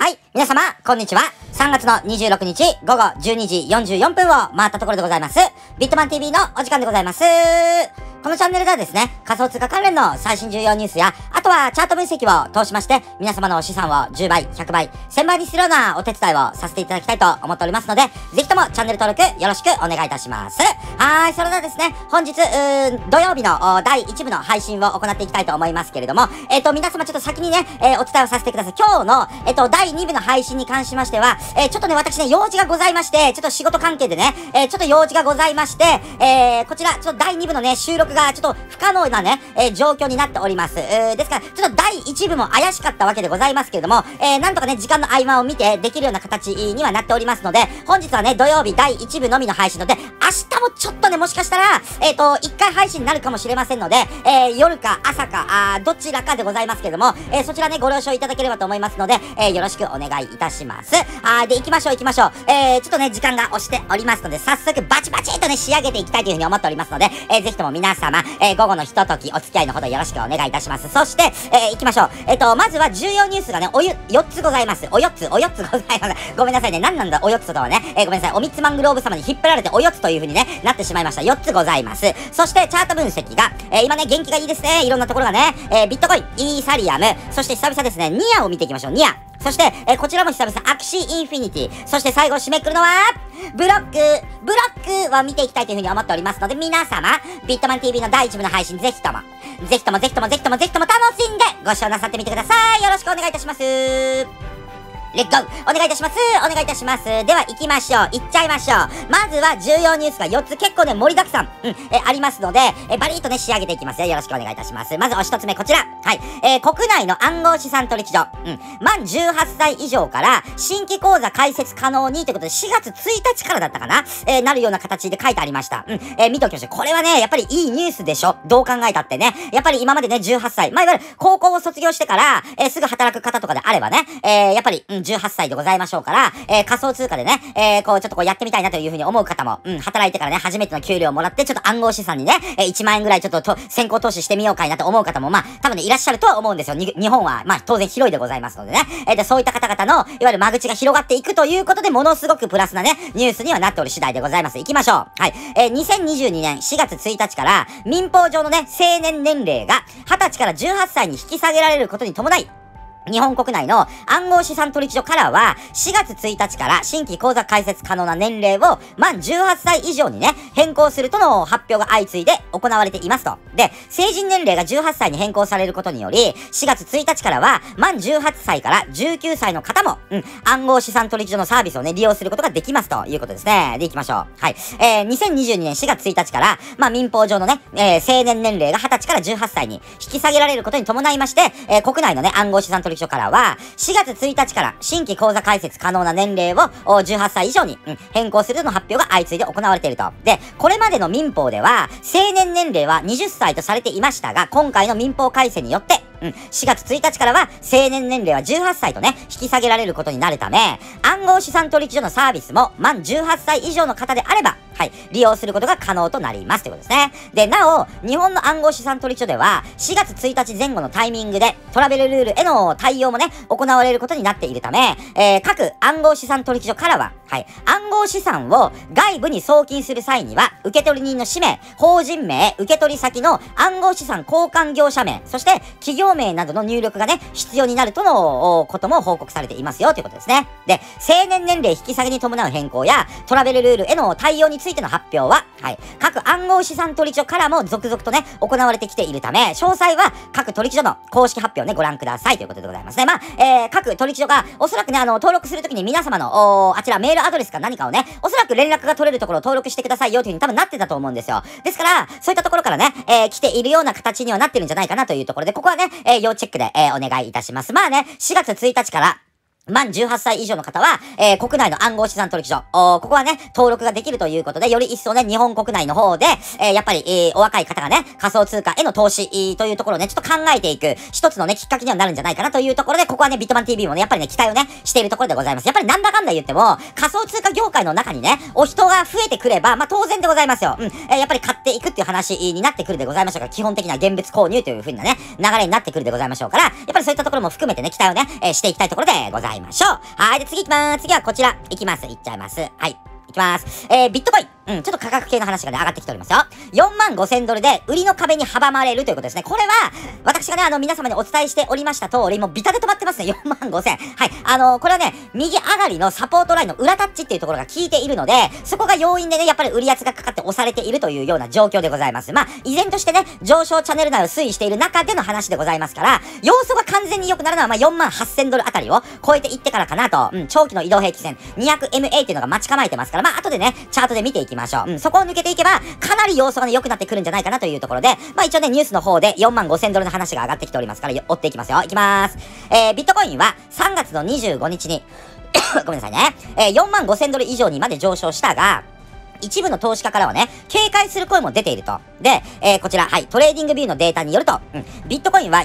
はい、皆様、こんにちは。3月の26日午後12時44分を回ったところでございます。ビットマン TV のお時間でございます。このチャンネルではですね、仮想通貨関連の最新重要ニュースや、あとはチャート分析を通しまして、皆様の資産を10倍、100倍、1000倍にするようなお手伝いをさせていただきたいと思っておりますので、ぜひともチャンネル登録よろしくお願いいたします。はい、それではですね、本日、土曜日の第1部の配信を行っていきたいと思いますけれども、皆様ちょっと先にね、お伝えをさせてください。今日の、第2部の配信に関しましては、ちょっとね、私ね、用事がございまして、ちょっと仕事関係でね、ちょっと用事がございまして、こちら、ちょっと第2部のね、収録がちょっと不可能なね、状況になっております。ですから、ちょっと第1部も怪しかったわけでございますけれども、なんとかね、時間の合間を見てできるような形にはなっておりますので、本日はね、土曜日第1部のみの配信ので、明日もちょっとね、もしかしたら、1回配信になるかもしれませんので、夜か朝か、どちらかでございますけれども、そちらね、ご了承いただければと思いますので、よろしくお願いいたします。で、行きましょう。ちょっとね、時間が押しておりますので、早速バチバチっとね、仕上げていきたいというふうに思っておりますので、ぜひとも皆様、午後のひとときお付き合いのほどよろしくお願いいたします。そして、行きましょう。まずは重要ニュースがね、4つございます。お4つございます。ごめんなさいね。何なんだ、お4つとはね。ごめんなさい。おみつマングローブ様に引っ張られてお4つというふうにね、なってしまいました。4つございます。そして、チャート分析が、今ね、元気がいいですね。いろんなところがね、ビットコイン、イーサリアム、そして久々ですね、ニアを見ていきましょう。ニア。そして、こちらも久々、アクシーインフィニティ。そして最後締めくくるのは、ブロックを見ていきたいというふうに思っておりますので、皆様、ビットマン TV の第1部の配信、ぜひとも楽しんでご視聴なさってみてください。よろしくお願いいたします。レッツゴーお願いいたします。では行きましょう。行っちゃいましょう。まずは重要ニュースが4つ結構ね、盛りだくさん、ありますので、バリッとね、仕上げていきますよ。よろしくお願いいたします。まずお1つ目、こちら。はい。国内の暗号資産取引所。満18歳以上から新規口座開設可能にということで、4月1日からだったかななるような形で書いてありました。見ておきましょう。これはね、やっぱりいいニュースでしょ。どう考えたってね。やっぱり今までね、18歳。まあ、いわゆる高校を卒業してから、すぐ働く方とかであればね、やっぱり、18歳でございましょうから、仮想通貨でね、ちょっとやってみたいなというふうに思う方も、働いてからね、初めての給料をもらって、ちょっと暗号資産にね、1万円ぐらいちょっと先行投資してみようかいなと思う方も、まあ、多分ね、いらっしゃるとは思うんですよ。日本は、まあ、当然広いでございますのでね。で、そういった方々の、いわゆる間口が広がっていくということで、ものすごくプラスなね、ニュースにはなっておる次第でございます。行きましょう。はい。2022年4月1日から、民法上のね、成年年齢が、20歳から18歳に引き下げられることに伴い、日本国内の暗号資産取引所からは、4月1日から新規口座開設可能な年齢を満18歳以上にね、変更するとの発表が相次いで行われていますと。で、成人年齢が18歳に変更されることにより、4月1日からは、満18歳から19歳の方も、暗号資産取引所のサービスをね、利用することができますということですね。で、行きましょう。はい。2022年4月1日から、まあ、民法上のね、成年年齢が20歳から18歳に引き下げられることに伴いまして、国内のね、暗号資産取引所からは、4月1日から新規口座開設可能な年齢を18歳以上に、変更するとの発表が相次いで行われていると。で、これまでの民法では、成年年齢は20歳とされていましたが、今回の民法改正によって、4月1日からは成年年齢は18歳とね、引き下げられることになるため、暗号資産取引所のサービスも満18歳以上の方であれば、はい、利用することが可能となりますということですね。で、なお、日本の暗号資産取引所では、4月1日前後のタイミングで、トラベルルールへの対応もね、行われることになっているため、各暗号資産取引所からは、はい、暗号資産を外部に送金する際には、受取人の氏名、法人名、受取先の暗号資産交換業者名、そして企業名などの入力がね、必要になるとのことも報告されていますよということですね。で、成年年齢引き下げに伴う変更や、トラベルルールへの対応についての発表は、はい、各暗号資産取引所からも続々とね、行われてきているため、詳細は各取引所の公式発表をね、ご覧くださいということでございますね。まあ、各取引所が、おそらくね、登録するときに皆様の、あちらメールアドレスか何かをね、おそらく連絡が取れるところを登録してくださいよというふうに多分なってたと思うんですよ。ですから、そういったところからね、来ているような形にはなってるんじゃないかなというところで、ここはね、要チェックで、お願いいたします。まあね、4月1日から、満18歳以上の方は、国内の暗号資産取引所、ここはね、登録ができるということで、より一層ね、日本国内の方で、やっぱり、お若い方がね、仮想通貨への投資、というところをね、ちょっと考えていく、一つのね、きっかけにはなるんじゃないかなというところで、ここはね、ビットマン TV もね、やっぱりね、期待をね、しているところでございます。やっぱりなんだかんだ言っても、仮想通貨業界の中にね、お人が増えてくれば、まあ、当然でございますよ。やっぱり買っていくっていう話になってくるでございましょうから、基本的な現物購入という風なね、流れになってくるでございましょうから、やっぱりそういったところも含めてね、期待をね、していきたいところでございます。 いましょう。はい。で、次行きまーす。次はこちら。いきます。いっちゃいます。はい。いきます。ビットコイン。ちょっと価格系の話がね、上がってきておりますよ。$45,000で売りの壁に阻まれるということですね。これは、私がね、皆様にお伝えしておりました通り、もうビタで止まってますね。45,000。はい。これはね、右上がりのサポートラインの裏タッチっていうところが効いているので、そこが要因でね、やっぱり売り圧がかかって押されているというような状況でございます。まあ、依然としてね、上昇チャンネル内を推移している中での話でございますから、要素が完全に良くなるのは、まあ、$48,000あたりを超えていってからかなと、長期の移動平均線、200MA っていうのが待ち構えてますから、まあ、後でね、チャートで見ていきましょう。そこを抜けていけば、かなり要素がね、良くなってくるんじゃないかなというところで、まあ一応ね、ニュースの方で$45,000の話が上がってきておりますから、追っていきますよ。いきまーす。ビットコインは3月の25日に、ごめんなさいね。$45,000以上にまで上昇したが、一部の投資家からはね、警戒する声も出ていると。で、こちら、はい、トレーディングビューのデータによると、ビットコインは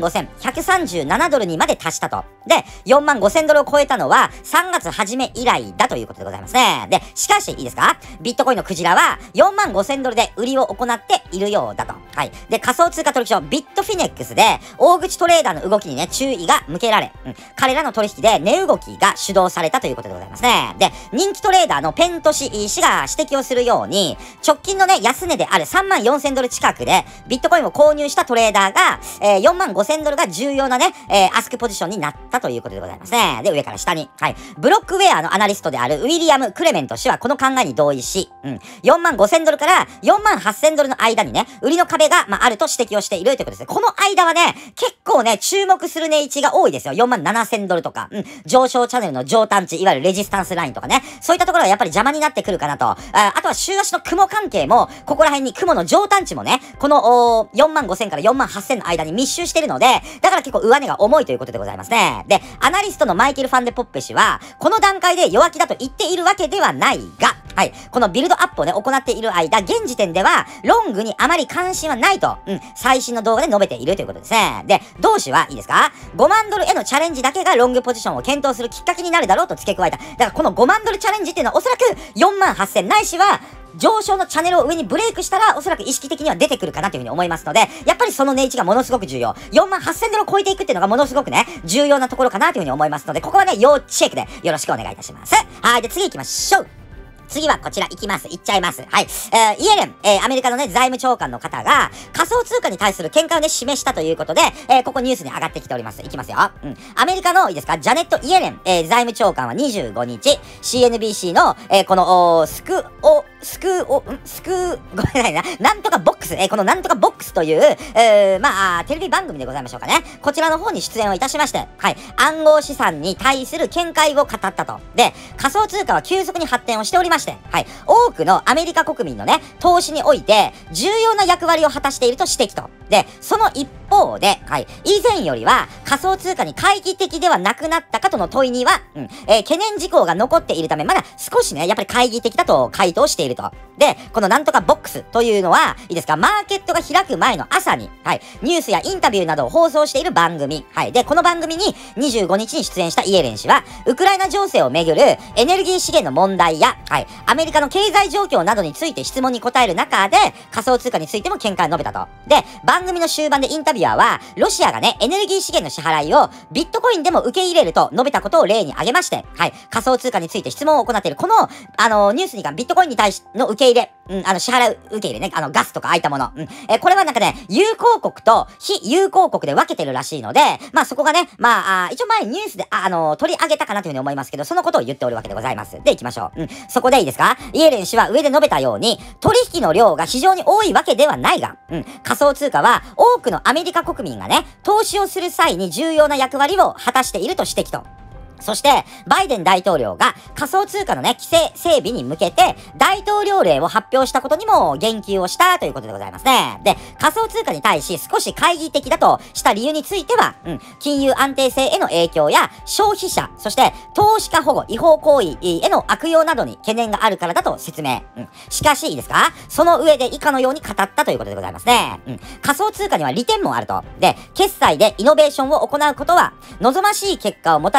$45,137にまで達したと。で、$45,000を超えたのは3月初め以来だということでございますね。で、しかし、いいですか？ビットコインのクジラは$45,000で売りを行っているようだと。はい。で、仮想通貨取引所ビットフィネックスで、大口トレーダーの動きにね、注意が向けられ、彼らの取引で値動きが主導されたということでございますね。で、人気トレーダーのペント氏が指摘をするように、直近のね、安値である$34,000近くで、ビットコインを購入したトレーダーが、$45,000が重要なね、アスクポジションになったということでございますね。で、上から下に。はい。ブロックウェアのアナリストであるウィリアム・クレメント氏はこの考えに同意し、$45,000から$48,000の間にね、売りの壁が、あると指摘をしているということですね。この間はね、結構ね、注目する値位置が多いですよ。$47,000とか、上昇チャンネルの上端値、いわゆるレジスタンスラインとかね、そういったところがやっぱり邪魔になってくるかなと。あとは週足の雲関係も、ここら辺に雲の上端値もね、この$45,000から$48,000の間に密集しているので、だから結構上値が重いということでございますね。で、アナリストのマイケル・ファンデポッペ氏は、この段階で弱気だと言っているわけではないが、はい、このビルドアップをね、行っている間、現時点では、ロングにあまり関心はないと、最新の動画で述べているということですね。で、同氏はいいですか？ $50,000 へのチャレンジだけがロングポジションを検討するきっかけになるだろうと付け加えた。だからこの$50,000チャレンジっていうのはおそらく48,000ないしは、上昇のチャンネルを上にブレイクしたら、おそらく意識的には出てくるかなというふうに思いますので、やっぱりその値位置がものすごく重要。$48,000を超えていくっていうのがものすごくね、重要なところかなというふうに思いますので、ここはね、要チェックでよろしくお願いいたします。はい、で次行きましょう。次はこちら行きます。行っちゃいます。はい。イエレン、アメリカのね、財務長官の方が、仮想通貨に対する見解をね、示したということで、ここニュースに上がってきております。いきますよ。アメリカの、いいですか、ジャネット・イエレン、財務長官は25日、CNBC の、この、ごめんなさいな、なんとかボックス、このなんとかボックスという、テレビ番組でございましょうかね。こちらの方に出演をいたしまして、はい。暗号資産に対する見解を語ったと。で、仮想通貨は急速に発展をしておりまして、はい。多くのアメリカ国民のね、投資において、重要な役割を果たしていると指摘と。で、その一方で、はい。以前よりは仮想通貨に懐疑的ではなくなったかとの問いには、懸念事項が残っているため、まだ少しね、やっぱり懐疑的だと回答していると。で、このなんとかボックスというのは、いいですか、マーケットが開く前の朝に、はい。ニュースやインタビューなどを放送している番組。はい。で、この番組に25日に出演したイエレン氏は、ウクライナ情勢をめぐるエネルギー資源の問題や、はい。アメリカの経済状況などについて質問に答える中で、仮想通貨についても見解を述べたと。で、番組の終盤でインタビュアーは、ロシアがね、エネルギー資源の支払いをビットコインでも受け入れると述べたことを例に挙げまして、はい。仮想通貨について質問を行っている。この、ニュースにビットコインに対しの受け入れ、支払う受け入れね、ガスとかああいったもの。これはなんかね、有効国と非有効国で分けてるらしいので、そこがね、一応前にニュースで、取り上げたかなというふうに思いますけど、そのことを言っておるわけでございます。で、行きましょう。そこでいいですか？イエレン氏は上で述べたように、取引の量が非常に多いわけではないが、仮想通貨は多くのアメリカ国民がね、投資をする際に重要な役割を果たしていると指摘と。そして、バイデン大統領が仮想通貨のね、規制整備に向けて、大統領令を発表したことにも言及をしたということでございますね。で、仮想通貨に対し少し懐疑的だとした理由については、金融安定性への影響や消費者、そして投資家保護、違法行為への悪用などに懸念があるからだと説明。しかし、いいですか？その上で以下のように語ったということでございますね。仮想通貨には利点もあると。で、決済でイノベーションを行うことは、望ましい結果をもたらす可能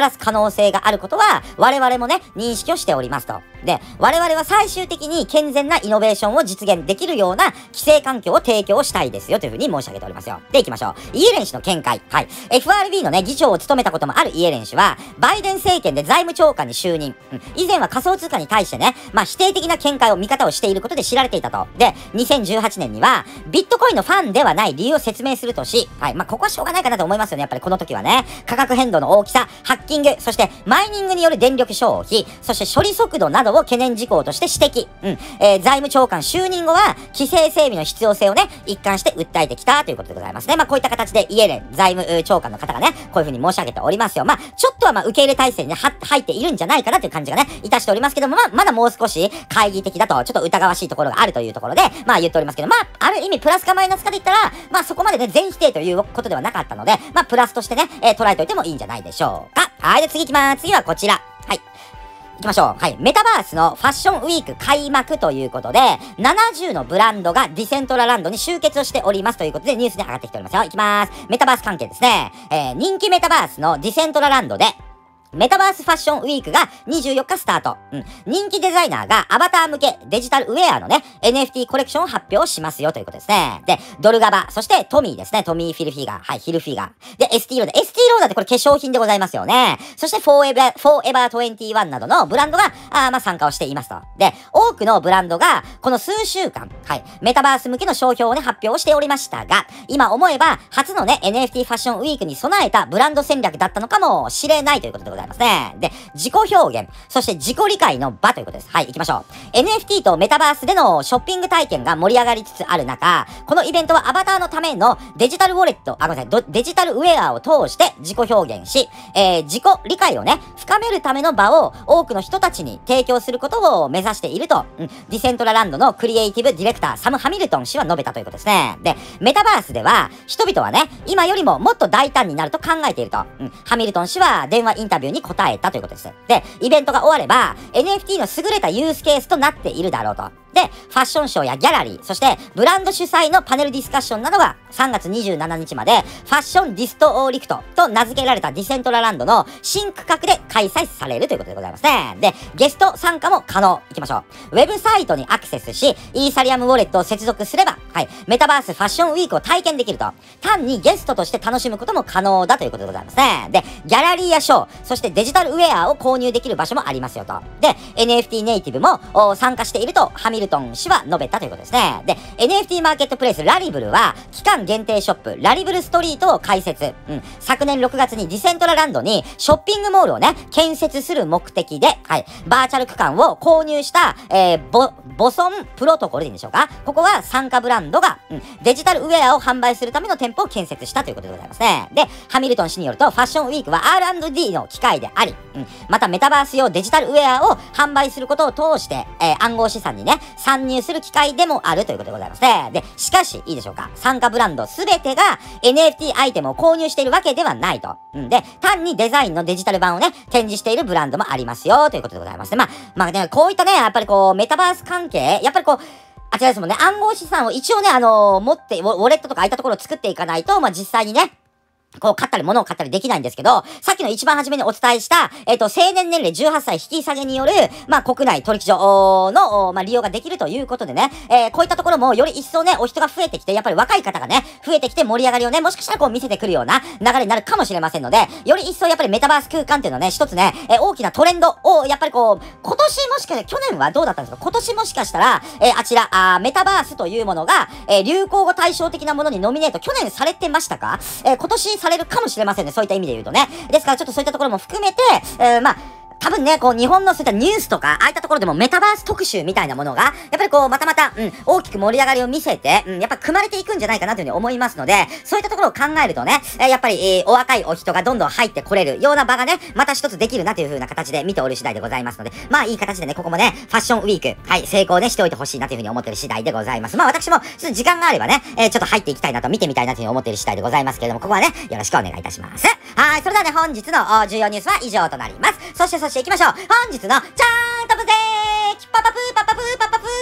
能性があることは、我々もね、認識をしておりますと。で、我々は最終的に健全なイノベーションを実現できるような規制環境を提供したいですよというふうに申し上げておりますよ。で、行きましょう。イエレン氏の見解。はい。FRB のね、議長を務めたこともあるイエレン氏は、バイデン政権で財務長官に就任。以前は仮想通貨に対してね、否定的な見解を見方をしていることで知られていたと。で、2018年には、ビットコインのファンではない理由を説明するとし、はい。ここはしょうがないかなと思いますよね。やっぱりこの時はね、価格変動の大きさ、ハッキング、そしてマイニングによる電力消費、そして処理速度などを懸念事項として指摘。財務長官就任後は、規制整備の必要性をね、一貫して訴えてきたということでございますね。こういった形でイエレン財務長官の方がね、こういうふうに申し上げておりますよ。ちょっとは受け入れ体制に、ね、入っているんじゃないかなという感じがね、いたしておりますけども、まだもう少し懐疑的だと、ちょっと疑わしいところがあるというところで、言っておりますけど、ある意味プラスかマイナスかで言ったら、そこまでね、全否定ということではなかったので、プラスとしてね、捉えておいてもいいんじゃないでしょうか。はい、で次行きます。次はこちら。はい。行きましょう。はい。メタバースのファッションウィーク開幕ということで、70のブランドがディセントラランドに集結をしておりますということでニュースに上がってきておりますよ。行きます。メタバース関係ですね。人気メタバースのディセントラランドで、メタバースファッションウィークが24日スタート。人気デザイナーがアバター向けデジタルウェアのね、NFT コレクションを発表しますよということですね。で、ドルガバ、そしてトミーですね。トミー・フィルフィガー。はい、ヒルフィガー。で、ST ローダー。ST ローダーってこれ化粧品でございますよね。そして、フォーエバー21などのブランドが、参加をしていますと。で、多くのブランドが、この数週間、はい、メタバース向けの商標をね、発表しておりましたが、今思えば、初のね、NFT ファッションウィークに備えたブランド戦略だったのかもしれないということでございますね。で、自己表現、そして自己理解の場ということです。はい、行きましょう。NFT とメタバースでのショッピング体験が盛り上がりつつある中、このイベントはアバターのためのデジタルウォレット、デジタルウェアを通して自己表現し、自己理解をね、深めるための場を多くの人たちに提供することを目指していると、ディセントラランドのクリエイティブディレクター、サム・ハミルトン氏は述べたということですね。で、メタバースでは、人々はね、今よりももっと大胆になると考えていると、ハミルトン氏は電話インタビューに答えたということです。で、イベントが終われば、NFT の優れたユースケースとなっているだろうと。で、ファッションショーやギャラリー、そしてブランド主催のパネルディスカッションなどが3月27日までファッションディストリクトと名付けられたディセントラランドの新区画で開催されるということでございますね。で、ゲスト参加も可能。いきましょう。ウェブサイトにアクセスし、イーサリアムウォレットを接続すれば、はい、メタバースファッションウィークを体験できると。単にゲストとして楽しむことも可能だということでございますね。で、ギャラリーやショー、そしてデジタルウェアを購入できる場所もありますよと。で、NFT ネイティブも参加しているとハミルトン氏は述べたということですね。で、NFT マーケットプレイスラリブルは、期間限定ショップ、ラリブルストリートを開設。昨年6月にディセントラランドにショッピングモールをね、建設する目的で、はい、バーチャル区間を購入した、ボソンプロトコルでいいんでしょうか。ここは参加ブランドが、デジタルウェアを販売するための店舗を建設したということでございますね。で、ハミルトン氏によると、ファッションウィークは R&D の機会であり、またメタバース用デジタルウェアを販売することを通して、暗号資産にね、参入する機会でもあるということでございますね。で、しかし、いいでしょうか。参加ブランドすべてが NFT アイテムを購入しているわけではないと。で、単にデザインのデジタル版をね、展示しているブランドもありますよ、ということでございますね。ね、こういったね、やっぱりメタバース関係、やっぱりあちらですもんね、暗号資産を一応ね、持って、ウォレットとかああいったところを作っていかないと、実際にね、買ったり物を買ったりできないんですけど、さっきの一番初めにお伝えした、成年年齢18歳引き下げによる、国内取引所の、利用ができるということでね、こういったところもより一層ね、お人が増えてきて、やっぱり若い方がね、増えてきて盛り上がりをね、もしかしたら見せてくるような流れになるかもしれませんので、より一層やっぱりメタバース空間っていうのはね、一つね、大きなトレンドを、やっぱり今年もしかして、去年はどうだったんですか？今年もしかしたら、あちら、メタバースというものが、流行語対照的なものにノミネート、去年されてましたか？今年されるかもしれませんね。そういった意味で言うとね。ですからちょっとそういったところも含めて、多分ね、日本のそういったニュースとか、ああいったところでもメタバース特集みたいなものが、やっぱりまたまた、大きく盛り上がりを見せて、やっぱ組まれていくんじゃないかなというふうに思いますので、そういったところを考えるとね、やっぱり、お若いお人がどんどん入ってこれるような場がね、また一つできるなというふうな形で見ておる次第でございますので、いい形でね、ここもね、ファッションウィーク、はい、成功ね、しておいてほしいなというふうに思っている次第でございます。私も、ちょっと時間があればね、ちょっと入っていきたいなと、見てみたいなというふうに思っている次第でございますけれども、ここはね、よろしくお願いいたします。はい、それではね、本日の重要ニュースは以上となります。そして行きましょう。本日のちゃーんとぶぜーきパパプーパパプーパパプー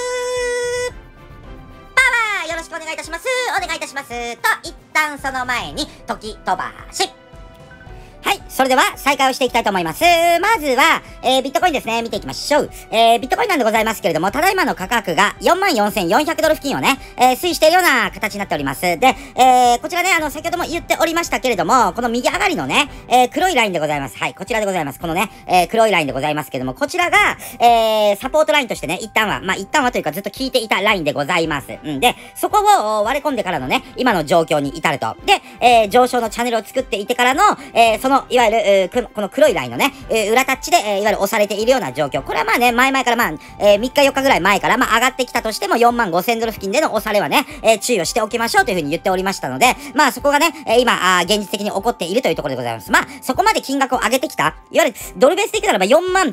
パワーよろしくお願いいたします。お願いいたします。と、一旦その前に、時飛ばし。はい、 それでは再開をしていきたいと思います。まずは、ビットコインですね、見ていきましょう。ビットコインなんでございますけれども、ただいまの価格が44,400ドル付近をね、推移しているような形になっております。で、こちらね、先ほども言っておりましたけれども、この右上がりのね、黒いラインでございます。はい、こちらでございます。このね、黒いラインでございますけれども、こちらが、サポートラインとしてね、一旦はというかずっと聞いていたラインでございます。で、そこを割り込んでからのね、今の状況に至ると。で、上昇のチャンネルを作っていてからの、その、いわゆる、この黒いラインのね、裏タッチで、いわゆる押されているような状況。これはまあね、前々から3日4日ぐらい前から、上がってきたとしても45,000ドル付近での押されはね、注意をしておきましょうというふうに言っておりましたので、そこがね、今、現実的に起こっているというところでございます。そこまで金額を上げてきた、いわゆる、ドルベースでいくならば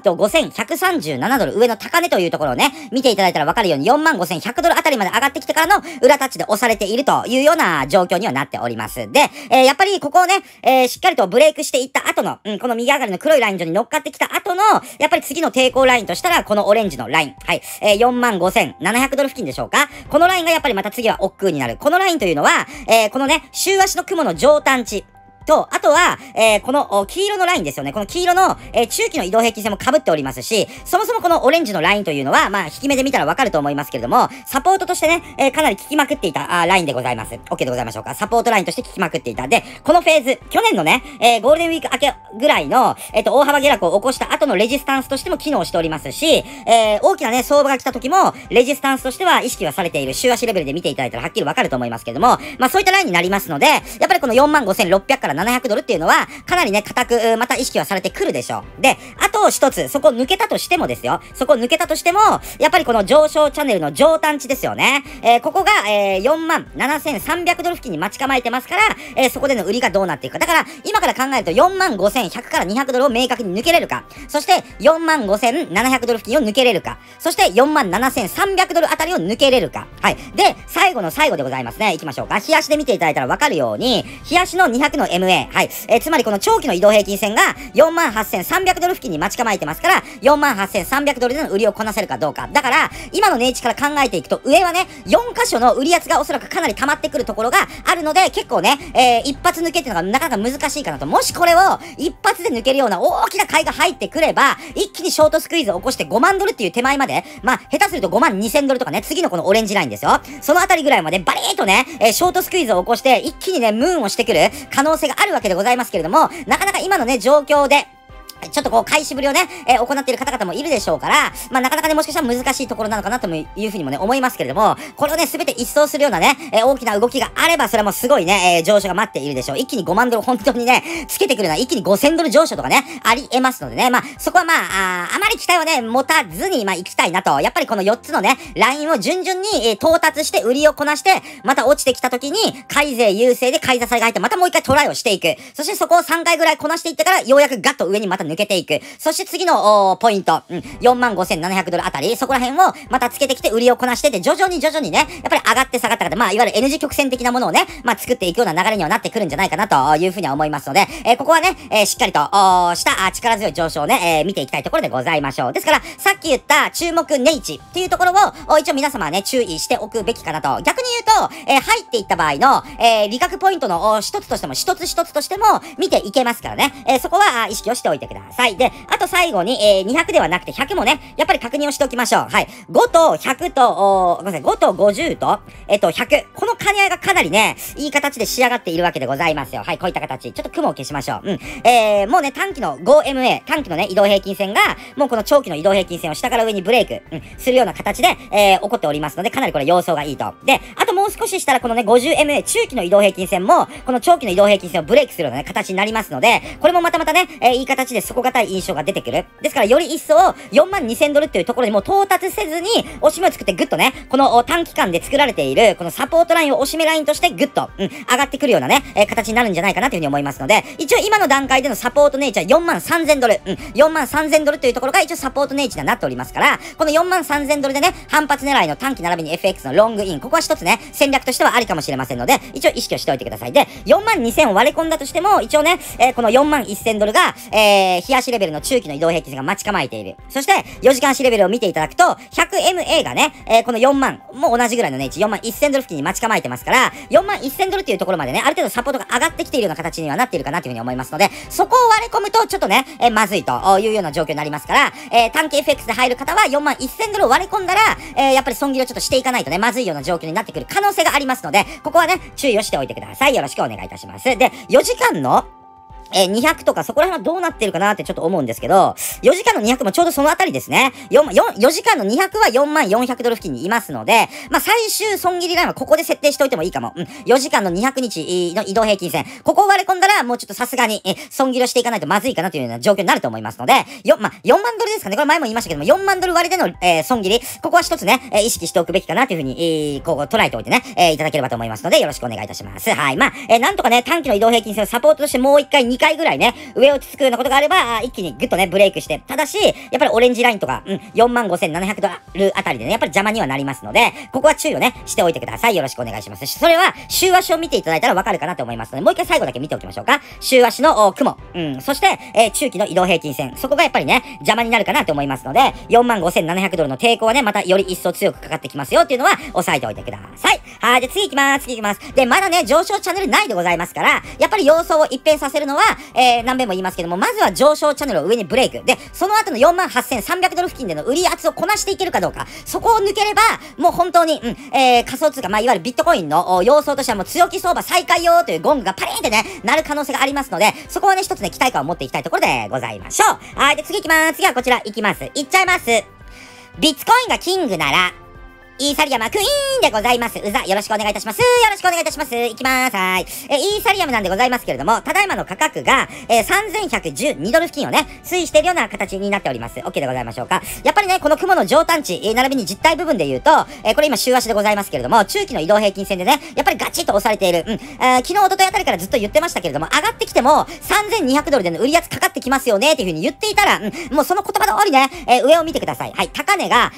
45,137ドル上の高値というところをね、見ていただいたらわかるように45,100ドルあたりまで上がってきてからの裏タッチで押されているというような状況にはなっております。で、やっぱりここをね、しっかりとブレイクしていった後の、この右上がりの黒いライン上に乗っかってきた後の、やっぱり次の抵抗ラインとしたら、このオレンジのライン。はい。45,700ドル付近でしょうか。このラインがやっぱりまた次は億劫になる。このラインというのは、このね、週足の雲の上端値。と、あとは、この黄色のラインですよね。この黄色の、中期の移動平均線も被っておりますし、そもそもこのオレンジのラインというのは、引き目で見たらわかると思いますけれども、サポートとしてね、かなり効きまくっていたラインでございます。OK でございましょうか。サポートラインとして効きまくっていた。で、このフェーズ、去年のね、ゴールデンウィーク明けぐらいの、大幅下落を起こした後のレジスタンスとしても機能しておりますし、大きなね、相場が来た時も、レジスタンスとしては意識はされている、週足レベルで見ていただいたらはっきりわかると思いますけれども、そういったラインになりますので、やっぱりこの45,600から700ドルっていうのは、かなりね、固く、また意識はされてくるでしょう。で、あと一つ、そこ抜けたとしてもですよ。そこ抜けたとしても、やっぱりこの上昇チャンネルの上端値ですよね。ここが、47,300ドル付近に待ち構えてますから、そこでの売りがどうなっていくか。だから、今から考えると45,100から200ドルを明確に抜けれるか。そして、45,700ドル付近を抜けれるか。そして、47,300ドルあたりを抜けれるか。はい。で、最後の最後でございますね。行きましょうか。日足で見ていただいたらわかるように、日足の200の MA。はい。つまりこの長期の移動平均線が48,300ドル付近に待ち構えてますから、48,300ドルでの売りをこなせるかどうか。だから、今の値位置から考えていくと、上はね、4箇所の売り圧がおそらくかなり溜まってくるところがあるので、結構ね、一発抜けっていうのがなかなか難しいかなと。もしこれを一発で抜けるような大きな買いが入ってくれば、一気にショートスクイーズを起こして5万ドルっていう手前まで、下手すると52,000ドルとかね、次のこのオレンジラインですよ。そのあたりぐらいまでバリーっとね、ショートスクイーズを起こして、一気にね、ムーンをしてくる可能性があるわけでございますけれども、なかなか今のね、状況で、ちょっとこう、買いしぶりをね、行っている方々もいるでしょうから、なかなかね、もしかしたら難しいところなのかなというふうにもね、思いますけれども、これをね、すべて一掃するようなね、大きな動きがあれば、それもすごいね、上昇が待っているでしょう。一気に5万ドル本当にね、つけてくるような、一気に5,000ドル上昇とかね、あり得ますのでね、そこはあまり期待はね、持たずに、行きたいなと。やっぱりこの4つのね、ラインを順々に、到達して売りをこなして、また落ちてきた時に、買い勢優勢で買い支えが入って、またもう一回トライをしていく。そしてそこを3回ぐらいこなしていってから、ようやくガッと上にまた抜けていく。そして次のポイント、45,700ドルあたり、そこら辺をまたつけてきて売りをこなしてて、徐々にね、やっぱり上がって下がった方、いわゆる N 字曲線的なものをね、作っていくような流れにはなってくるんじゃないかなというふうには思いますので、ここはね、しっかりとした力強い上昇をね、見ていきたいところでございましょう。ですから、さっき言った注目値位置っていうところを、一応皆様はね、注意しておくべきかなと。逆に言うと、入っていった場合の、利確ポイントの一つとしても見ていけますからね、そこは意識をしておいてください。で、あと最後に、200ではなくて100もね、やっぱり確認をしておきましょう。はい。5と100と、ごめんなさい、5と50と、100。この兼ね合いがかなりね、いい形で仕上がっているわけでございますよ。はい、こういった形。ちょっと雲を消しましょう。もうね、短期の 5MA、短期のね、移動平均線が、もうこの長期の移動平均線を下から上にブレイク、するような形で、起こっておりますので、かなりこれ様相がいいと。で、あともう少ししたらこのね、50MA、中期の移動平均線も、この長期の移動平均線をブレイクするようなね、形になりますので、これもまたね、いい形で底堅い印象が出てくる。ですから、より一層、42,000ドルっていうところにも到達せずに、押し目を作ってグッとね、この短期間で作られている、このサポートラインを押し目ラインとしてグッと、上がってくるようなね、形になるんじゃないかなというふうに思いますので、一応今の段階でのサポート値位置は43,000ドル、43,000ドルというところが一応サポート値位置にはなっておりますから、この43,000ドルでね、反発狙いの短期並びに FX のロングイン、ここは一つね、戦略としてはありかもしれませんので、一応意識をしておいてください。で、42,000を割り込んだとしても、一応ね、この41,000ドルが、 日足レベルの中期の移動平均線が待ち構えている。そして、4時間足レベルを見ていただくと、100MA がね、この4万、もう同じぐらいの値位置、4万1000ドル付近に待ち構えてますから、4万1000ドルっていうところまでね、ある程度サポートが上がってきているような形にはなっているかなというふうに思いますので、そこを割り込むと、ちょっとね、まずいというような状況になりますから、短期 FX で入る方は4万1000ドルを割り込んだら、やっぱり損切りをちょっとしていかないとね、まずいような状況になってくる可能性がありますので、ここはね、注意をしておいてください。よろしくお願いいたします。で、4時間の200とかそこら辺はどうなってるかなってちょっと思うんですけど、4時間の200もちょうどそのあたりですね。4時間の200は4万400ドル付近にいますので、まあ、最終損切りラインはここで設定しておいてもいいかも。4時間の200日の移動平均線。ここを割り込んだら、もうちょっとさすがに、損切りをしていかないとまずいかなというような状況になると思いますので、4万ドルですかね。これ前も言いましたけども、4万ドル割りでの、損切り。ここは一つね、意識しておくべきかなというふうに、こう捉えておいてね、いただければと思いますので、よろしくお願いいたします。はい。まあ、なんとかね、短期の移動平均線をサポートとしてもう1回、2回ぐらいね、上をつつくようなことがあれば、一気にグッとね、ブレイクして。ただし、やっぱりオレンジラインとか、45,700ドルあたりでね、やっぱり邪魔にはなりますので、ここは注意をね、しておいてください。よろしくお願いします。それは、週足を見ていただいたらわかるかなと思いますので、もう一回最後だけ見ておきましょうか。週足の雲。そして、中期の移動平均線。そこがやっぱりね、邪魔になるかなと思いますので、45,700ドルの抵抗はね、またより一層強くかかってきますよっていうのは、押さえておいてください。はい。で、次行きます。で、まだね、上昇チャンネル内でございますから、やっぱり様相を一変させるのは、何遍も言いますけども、まずは上昇チャンネルを上にブレイク。で、その後の48,300ドル付近での売り圧をこなしていけるかどうか。そこを抜ければ、もう本当に、仮想通貨、まあ、いわゆるビットコインの様相としてはもう強気相場再開よというゴングがパリーンってね、なる可能性がありますので、そこはね、一つね、期待感を持っていきたいところでございましょう。はい。で、次行きます。次はこちら行きます。行っちゃいます。ビッツコインがキングなら、イーサリアムクイーンでございます。よろしくお願いいたします。よろしくお願いいたします。いきます。はい。イーサリアムなんでございますけれども、ただいまの価格が、3112ドル付近をね、推移しているような形になっております。OK でございましょうか。やっぱりね、この雲の上端値、並びに実体部分で言うと、これ今週足でございますけれども、中期の移動平均線でね、やっぱりガチッと押されている。昨日、一昨日あたりからずっと言ってましたけれども、上がってきても、3200ドルでの売り圧かかってきますよね、っていう風に言っていたら、もうその言葉通りね、上を見てください。はい。高値が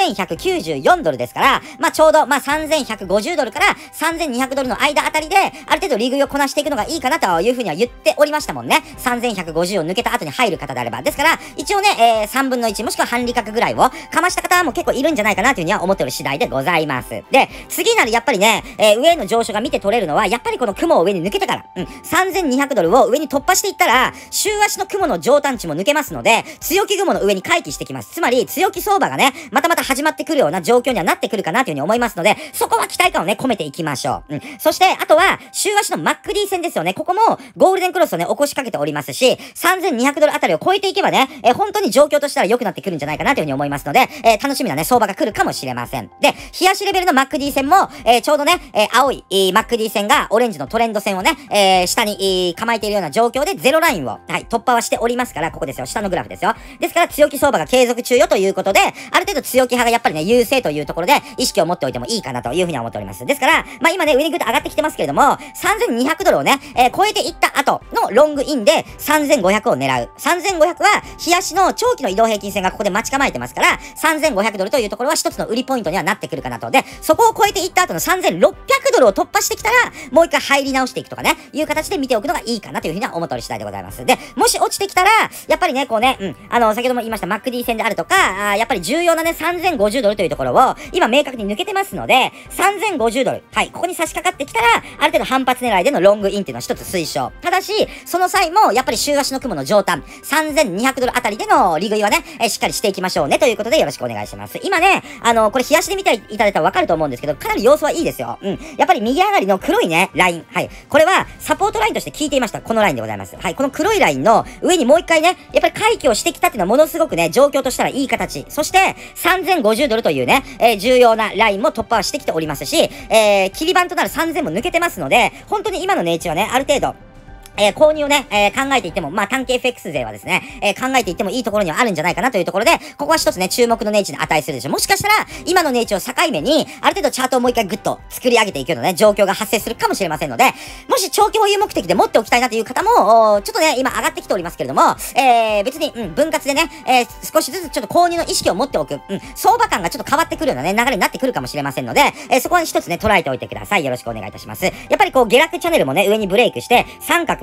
3194ドルですから、まあちょうど、まあ3150ドルから3200ドルの間あたりで、ある程度利食いをこなしていくのがいいかなというふうには言っておりましたもんね。3150を抜けた後に入る方であれば。ですから、一応ね、3分の1もしくは半利確ぐらいをかました方も結構いるんじゃないかなというふうには思っておる次第でございます。で、次なるやっぱりね、上への上昇が見て取れるのは、やっぱりこの雲を上に抜けてから、3200ドルを上に突破していったら、週足の雲の上端値も抜けますので、強気雲の上に回帰してきます。つまり、強気相場がね、また始まってくるような状況にはなってくるかなというふうに思いますので、そこは期待感をね、込めていきましょう。そして、あとは、週足のマック D 戦ですよね。ここも、ゴールデンクロスをね、起こしかけておりますし、3200ドルあたりを超えていけばね、本当に状況としたら良くなってくるんじゃないかなというふうに思いますので、楽しみなね、相場が来るかもしれません。で、日足レベルのマック D 戦も、ちょうどね、青い、マック D 戦がオレンジのトレンド線をね、下に、構えているような状況でゼロラインを、はい、突破はしておりますから、ここですよ。下のグラフですよ。ですから、強気相場が継続中よということで、ある程度強気派がやっぱりね、優勢というところで、意識を持っておいてもいいかなというふうには思っております。ですから、まあ今ね、上にグッと上がってきてますけれども、3200ドルをね、超えていった後のロングインで3500を狙う。3500は、日足の長期の移動平均線がここで待ち構えてますから、3500ドルというところは一つの売りポイントにはなってくるかなと。で、そこを超えていった後の3600ドルを突破してきたら、もう一回入り直していくとかね、いう形で見ておくのがいいかなというふうには思っており次第でございます。で、もし落ちてきたら、やっぱりね、こうね、先ほども言いました、マック D 戦であるとか、やっぱり重要なね、3050ドルというところを、今明確に抜けてますので、3050ドル。はい、ここに差し掛かってきたら、ある程度反発狙いでのロングインっていうのは一つ推奨。ただし、その際も、やっぱり週足の雲の上端、3200ドルあたりでの利食いはね、しっかりしていきましょうね、ということでよろしくお願いします。今ね、これ日足で見ていただいたらわかると思うんですけど、かなり様子はいいですよ。やっぱり右上がりの黒いね、ライン。はい。これは、サポートラインとして聞いていました。このラインでございます。はい。この黒いラインの上にもう一回ね、やっぱり回帰をしてきたっていうのはものすごくね、状況としたらいい形。そして、3050ドルというね、重要なラインも突破はしてきておりますし、切り板となる3000も抜けてますので、本当に今の値打ちはね、ある程度、購入をね、考えていっても、まあ、短期 FX 勢はですね、考えていってもいいところにはあるんじゃないかなというところで、ここは一つね、注目の値打ちに値するでしょう。もしかしたら、今の値打ちを境目に、ある程度チャートをもう一回グッと作り上げていくようなね、状況が発生するかもしれませんので、もし長期保有目的で持っておきたいなという方も、ちょっとね、今上がってきておりますけれども、別に、分割でね、少しずつちょっと購入の意識を持っておく、相場感がちょっと変わってくるようなね、流れになってくるかもしれませんので、そこは一つね、捉えておいてください。よろしくお願いいたします。やっぱりこう、下落チャンネルもね、上にブレイクして、三角も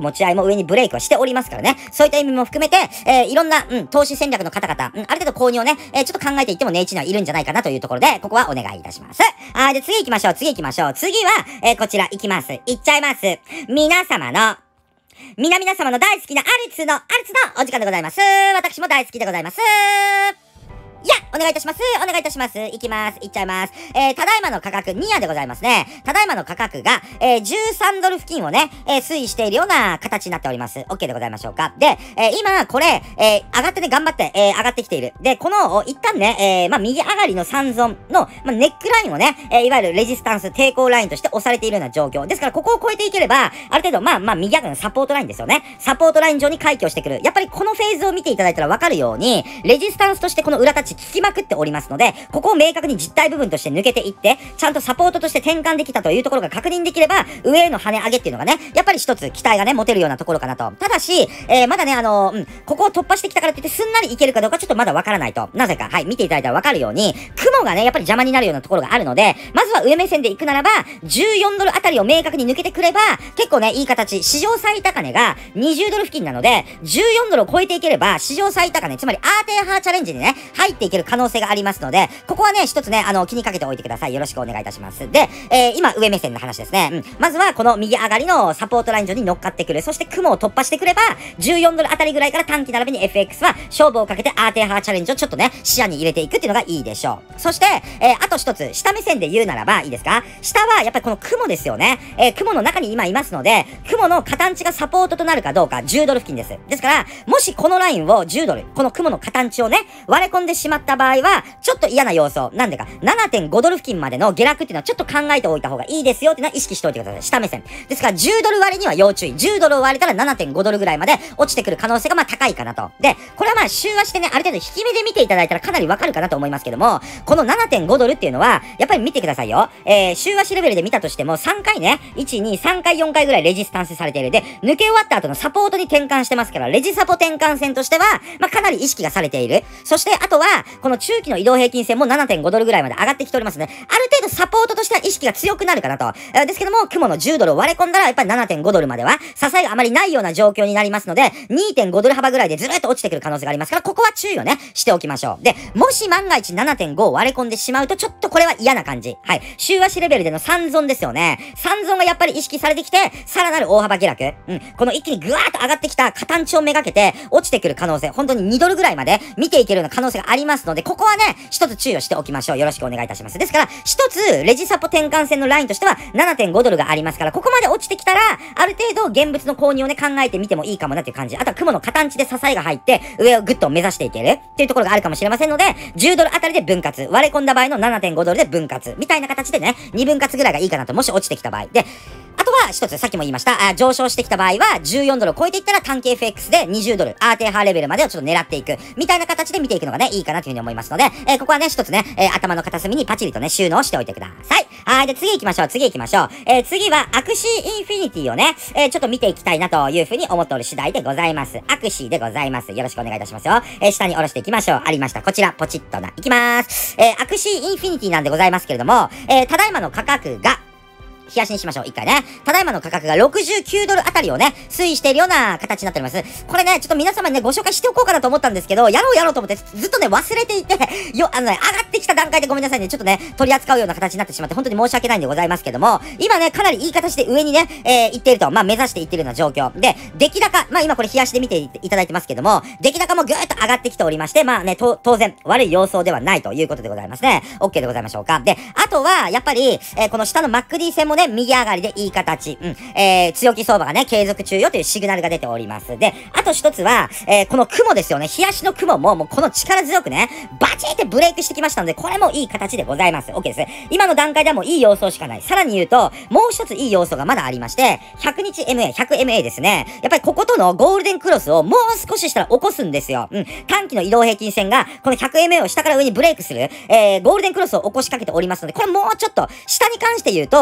持ち合いも上にブレイクはしておりますからね。そういった意味も含めて、いろんな、投資戦略の方々、ある程度購入をね、ちょっと考えていっても値打ちにはいるんじゃないかなというところで、ここはお願いいたします。で、次行きましょう。次は、こちら行きます。行っちゃいます。皆様の大好きなアルツのお時間でございます。私も大好きでございます。いや、お願いいたします。いきます。いっちゃいます。ただいまの価格、ニアでございますね。ただいまの価格が、13ドル付近をね、推移しているような形になっております。OK でございましょうか。で、今、これ、上がってね、頑張って、上がってきている。で、この、一旦ね、右上がりの3ゾーンの、ネックラインをね、いわゆるレジスタンス、抵抗ラインとして押されているような状況。ですから、ここを超えていければ、ある程度、右上がりのサポートラインですよね。サポートライン上に回帰をしてくる。やっぱりこのフェーズを見ていただいたらわかるように、レジスタンスとしてこの裏立ち効きまくっておりますので、ここを明確に実体部分として抜けていって、ちゃんとサポートとして転換できたというところが確認できれば、上への跳ね上げっていうのがね、やっぱり一つ期待がね、持てるようなところかなと。ただし、まだね、ここを突破してきたからって言ってすんなりいけるかどうかちょっとまだわからないと。なぜか、はい、見ていただいたらわかるように、雲がね、やっぱり邪魔になるようなところがあるので、まずは上目線で行くならば、14ドルあたりを明確に抜けてくれば、結構ね、いい形、史上最高値が20ドル付近なので、14ドルを超えていければ、史上最高値、つまりアーテーハーチャレンジにね、入っていける可能性がありますので、ここはね、一つね、気にかけておいてください。よろしくお願いいたします。で、今、上目線の話ですね。まずは、この右上がりのサポートライン上に乗っかってくる。そして、雲を突破してくれば、14ドルあたりぐらいから短期並びに FX は、勝負をかけてアーテーハーチャレンジをちょっとね、視野に入れていくっていうのがいいでしょう。そして、あと一つ、下目線で言うならば、いいですか？下は、やっぱりこの雲ですよね。雲の中に今いますので、雲の形がサポートとなるかどうか、10ドル付近です。ですから、もしこのラインを10ドル、この雲の形をね、割れ込んでしまった場合は、ちょっと嫌な要素、なんでか、7.5 ドル付近までの下落っていうのはちょっと考えておいた方がいいですよっていうのは意識しておいてください。下目線。ですから、10ドル割れには要注意。10ドルを割れたら 7.5 ドルぐらいまで落ちてくる可能性が高いかなと。で、これは週足でね、ある程度引き目で見ていただいたらかなりわかるかなと思いますけども、この 7.5 ドルっていうのは、やっぱり見てくださいよ。週足レベルで見たとしても、3回ね、1、2、3回、4回ぐらいレジスタンスされている。で、抜け終わった後のサポートに転換してますから、レジサポ転換線としては、かなり意識がされている。そして、あとは、この中期の移動平均線も 7.5 ドルぐらいまで上がってきておりますので、ある程度サポートとしては意識が強くなるかなと。ですけども、雲の10ドルを割れ込んだら、やっぱり 7.5 ドルまでは、支えがあまりないような状況になりますので、2.5 ドル幅ぐらいでずるっと落ちてくる可能性がありますから、ここは注意をね、しておきましょう。で、もし万が一 7.5 を割れ込んでしまうと、ちょっとこれは嫌な感じ。はい。週足レベルでの3ゾンですよね。3ゾンがやっぱり意識されてきて、さらなる大幅下落。この一気にぐわーっと上がってきた形をめがけて、落ちてくる可能性、本当に2ドルぐらいまで見ていけるような可能性がありますので、ここはね、一つ注意をしておきましょう。よろしくお願いいたします。ですから、一つ、レジサポ転換線のラインとしては 7.5 ドルがありますから、ここまで落ちてきたら、ある程度現物の購入をね、考えてみてもいいかもなっていう感じ。あとは雲の形で支えが入って、上をぐっと目指していけるっていうところがあるかもしれませんので、10ドルあたりで分割、割れ込んだ場合の 7.5 ドルで分割、みたいな形でね、2分割ぐらいがいいかなと、もし落ちてきた場合。で、あとは一つ、さっきも言いました。上昇してきた場合は、14ドルを超えていったら短期 FX で20ドル、アーテーハーレベルまでをちょっと狙っていく。みたいな形で見ていくのがね、いいかなというふうに思いますので、ここはね、一つね、頭の片隅にパチリとね、収納しておいてください。はい。で、次行きましょう。次は、アクシーインフィニティをね、ちょっと見ていきたいなというふうに思っておる次第でございます。アクシーでございます。よろしくお願いいたしますよ。下に下ろしていきましょう。ありました。こちら、ポチッとな。いきまーす。アクシーインフィニティなんでございますけれども、ただいまの価格が、冷やしにしましょう。一回ね。ただいまの価格が69ドルあたりをね、推移しているような形になっております。これね、ちょっと皆様にね、ご紹介しておこうかなと思ったんですけど、やろうと思ってずっとね、忘れていて、上がってきた段階でごめんなさいね、ちょっとね、取り扱うような形になってしまって、本当に申し訳ないんでございますけども、今ね、かなりいい形で上にね、行っていると、目指していっているような状況。で、出来高、今これ冷やしで見ていただいてますけども、出来高もぐーっと上がってきておりまして、当然、悪い様相ではないということでございますね。OK でございましょうか。で、あとは、やっぱり、この下の MACD 線もね、右上がりでいい形。強気相場がね、継続中よというシグナルが出ております。で、あと一つは、この雲ですよね。冷やしの雲も、もうこの力強くね、バチーってブレイクしてきましたので、これもいい形でございます。OK です。今の段階ではもういい要素しかない。さらに言うと、もう一ついい要素がまだありまして、100日 MA、100MA ですね。やっぱりこことのゴールデンクロスをもう少ししたら起こすんですよ。短期の移動平均線が、この 100MA を下から上にブレイクする、ゴールデンクロスを起こしかけておりますので、これもうちょっと、下に関して言うと、ある程度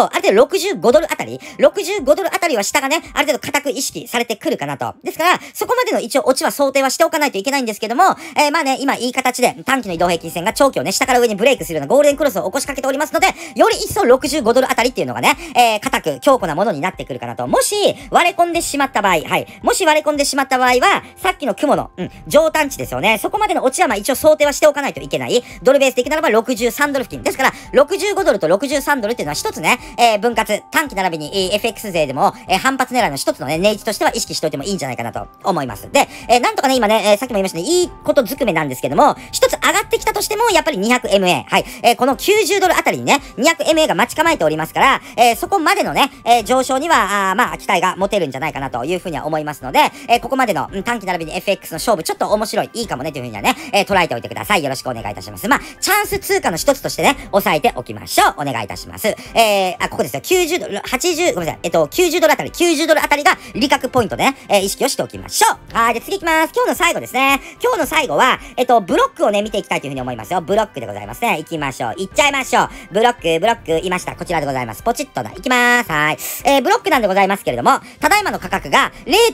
65ドルあたり、65ドルあたりは下がね、ある程度固く意識されてくるかなと。ですから、そこまでの一応オチは想定はしておかないといけないんですけども、まあね、今いい形で短期の移動平均線が長期をね、下から上にブレイクするようなゴールデンクロスを起こしかけておりますので、より一層65ドルあたりっていうのがね、固く強固なものになってくるかなと。もし、割れ込んでしまった場合、はい。もし割れ込んでしまった場合は、さっきの雲の、上端値ですよね。そこまでのオチはまあ一応想定はしておかないといけない。ドルベースでいくならば63ドル付近。ですから、65ドルと63ドルっていうのは一つね、分割、短期並びに、FX 勢でも、反発狙いの一つのね、ネイチとしては意識しておいてもいいんじゃないかなと思います。で、なんとかね、今ね、さっきも言いましたね、いいことずくめなんですけども、一つ上がってきたとしても、やっぱり 200MA。はい。この90ドルあたりにね、200MA が待ち構えておりますから、そこまでのね、上昇には、まあ、期待が持てるんじゃないかなというふうには思いますので、ここまでの、短期並びに FX の勝負、ちょっと面白い、いいかもねというふうにはね、捉えておいてください。よろしくお願いいたします。まあ、チャンス通貨の一つとしてね、押さえておきましょう。お願いいたします。ここですよ。90ドル、80、ごめんなさい。90ドルあたり、90ドルあたりが利確ポイントでね、意識をしておきましょう。はい。で、次行きます。今日の最後ですね。今日の最後は、ブロックをね、見ていきたいというふうに思いますよ。ブロックでございますね。行きましょう。行っちゃいましょう。ブロック、いました。こちらでございます。ポチッとな。行きまーす。はい。ブロックなんでございますけれども、ただいまの価格が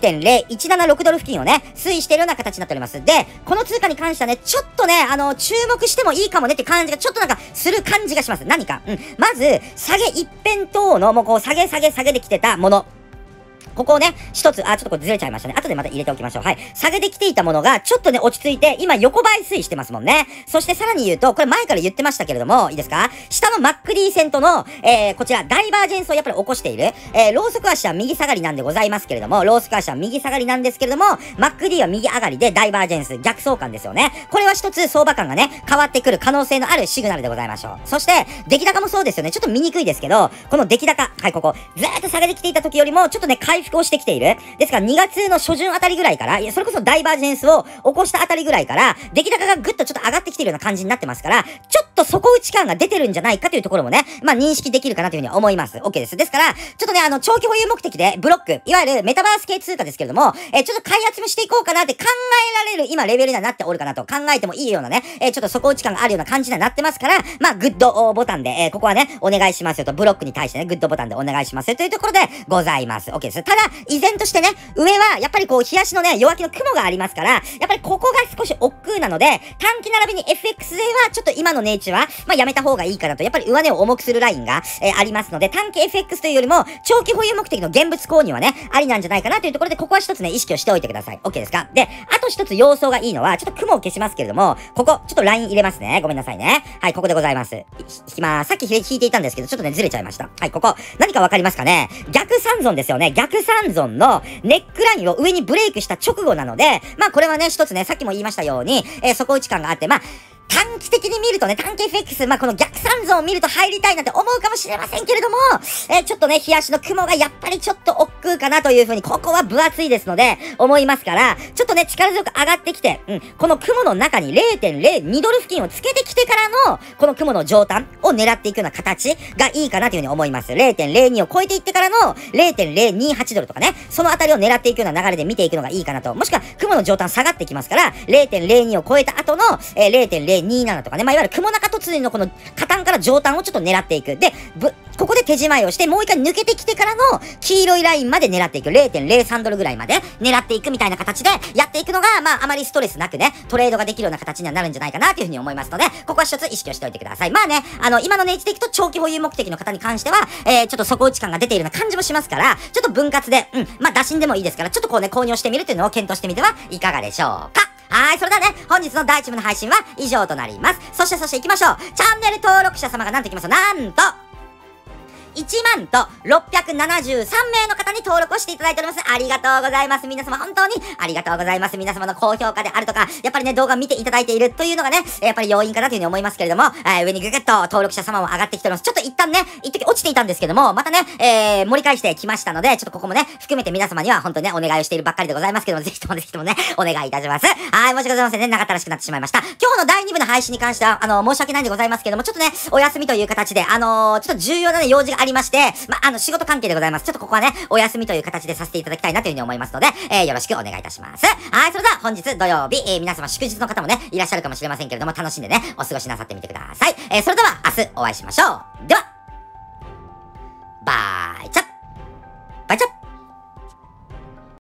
0.0176 ドル付近をね、推移しているような形になっております。で、この通貨に関してはね、ちょっとね、注目してもいいかもねって感じが、ちょっとなんか、する感じがします。何か。まず、下げ一辺等の、もうこう、下げできてたもの。ここをね、一つ、ちょっとこれずれちゃいましたね。後でまた入れておきましょう。はい。下げできていたものが、ちょっとね、落ち着いて、今横ばい推移してますもんね。そしてさらに言うと、これ前から言ってましたけれども、いいですか？下のマック D 線との、こちら、ダイバージェンスをやっぱり起こしている。ローソク足は右下がりなんでございますけれども、ローソク足は右下がりなんですけれども、マック D は右上がりでダイバージェンス、逆相関ですよね。これは一つ相場感がね、変わってくる可能性のあるシグナルでございましょう。そして、出来高もそうですよね。ちょっと見にくいですけど、この出来高、はい、ここ、ずーっと下げてきていた時よりも、ちょっとね、回復をしてきている。ですから2月の初旬あたりぐらいから、いや、それこそダイバージェンスを起こしたあたりぐらいから、出来高がぐっとちょっと上がってきているような感じになってますから、ちょっと底打ち感が出てるんじゃないかというところもね、まあ認識できるかなというふうに思います。OK です。ですから、ちょっとね、長期保有目的でブロック、いわゆるメタバース系通貨ですけれども、ちょっと買い集めしていこうかなって考えられる今レベルにはなっておるかなと考えてもいいようなね、ちょっと底打ち感があるような感じにはなってますから、まあグッドボタンで、ここはね、お願いしますよと、ブロックに対してね、グッドボタンでお願いしますよというところでございます。OK です。ただ、依然としてね、上はやっぱりこう、日足のね、弱気の雲がありますから、やっぱりここが少し億劫なので、短期並びに FX 勢はちょっと今のネイチは、まあやめた方がいいかなと、やっぱり上値を重くするラインが、ありますので、短期 FX というよりも、長期保有目的の現物購入はね、ありなんじゃないかなというところで、ここは一つね、意識をしておいてください。OK ですか？で、あと一つ様相がいいのは、ちょっと雲を消しますけれども、ここ、ちょっとライン入れますね。ごめんなさいね。はい、ここでございます。引きます。さっき引いていたんですけど、ちょっとね、ずれちゃいました。はい、ここ、何かわかりますかね？逆三尊ですよね。逆三尊のネックラインを上にブレイクした直後なので、まあこれはね、一つね、さっきも言いましたように、底打ち感があって、まあ、短期的に見るとね、短期 FX、まあ、この逆三尊を見ると入りたいなって思うかもしれませんけれども、ちょっとね、日足の雲がやっぱりちょっと億劫かなという風に、ここは分厚いですので、思いますから、ちょっとね、力強く上がってきて、この雲の中に 0.02 ドル付近をつけてきてからの、この雲の上端を狙っていくような形がいいかなという風に思います。0.02 を超えていってからの 0.028 ドルとかね、そのあたりを狙っていくような流れで見ていくのがいいかなと。もしくは、雲の上端下がってきますから、0.02 を超えた後の、0.027 とかね、まあ、いわゆる雲中突入のこの下端から上端をちょっと狙っていく。で、ここで手仕舞いをして、もう一回抜けてきてからの黄色いラインまで狙っていく。0.03 ドルぐらいまで狙っていくみたいな形でやっていくのが、まあ、あまりストレスなくね、トレードができるような形にはなるんじゃないかなというふうに思いますので、ここは一つ意識をしておいてください。まあね、今の値位置でいくと長期保有目的の方に関しては、ちょっと底打ち感が出ているような感じもしますから、ちょっと分割で、まあ、打診でもいいですから、ちょっとこうね、購入してみるというのを検討してみてはいかがでしょうか。はい、それではね、本日の第1部の配信は以上となります。そして行きましょう。チャンネル登録者様がなんといきますと、なんと、1万と673名の方に登録をしていただいております。ありがとうございます。皆様本当にありがとうございます。皆様の高評価であるとか、やっぱりね、動画を見ていただいているというのがね、やっぱり要因かなというふうに思いますけれども、上にぐぐっと登録者様も上がってきております。ちょっと一旦ね、一時落ちていたんですけども、またね、盛り返してきましたので、ちょっとここもね、含めて皆様には本当にね、お願いをしているばっかりでございますけども、ぜひともね、お願いいたします。はい、申し訳ございませんね。長ったらしくなってしまいました。今日の第2部の配信に関しては、申し訳ないんでございますけども、ちょっとね、お休みという形で、ちょっと重要なね、用事がありまして、仕事関係でございます。ちょっとここはね、お休みという形でさせていただきたいなというふうに思いますので、よろしくお願いいたします。はい、それでは本日土曜日、皆様祝日の方もね、いらっしゃるかもしれませんけれども、楽しんでね、お過ごしなさってみてください。それでは明日お会いしましょう。では、